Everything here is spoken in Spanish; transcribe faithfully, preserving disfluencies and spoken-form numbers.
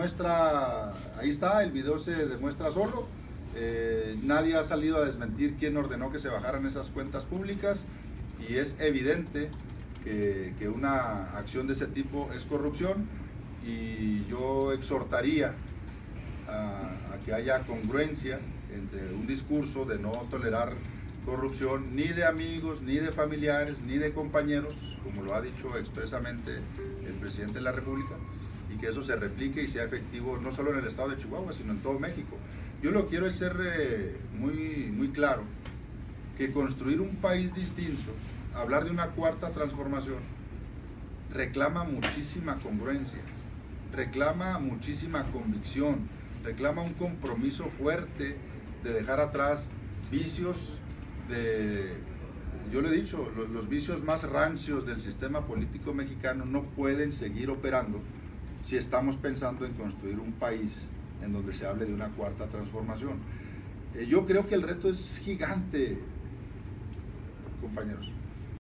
demuestra, ahí está, el video se demuestra solo. Eh, nadie ha salido a desmentir quién ordenó que se bajaran esas cuentas públicas, y es evidente que, que una acción de ese tipo es corrupción, y yo exhortaría a, a que haya congruencia entre un discurso de no tolerar corrupción ni de amigos, ni de familiares, ni de compañeros, como lo ha dicho expresamente el presidente de la República, y que eso se replique y sea efectivo no solo en el estado de Chihuahua, sino en todo México. Yo lo quiero es ser eh, muy, muy claro, que construir un país distinto, hablar de una cuarta transformación, reclama muchísima congruencia, reclama muchísima convicción, reclama un compromiso fuerte de dejar atrás vicios de, yo le he dicho, los, los vicios más rancios del sistema político mexicano no pueden seguir operando si estamos pensando en construir un país en donde se hable de una cuarta transformación. Eh, yo creo que el reto es gigante, compañeros.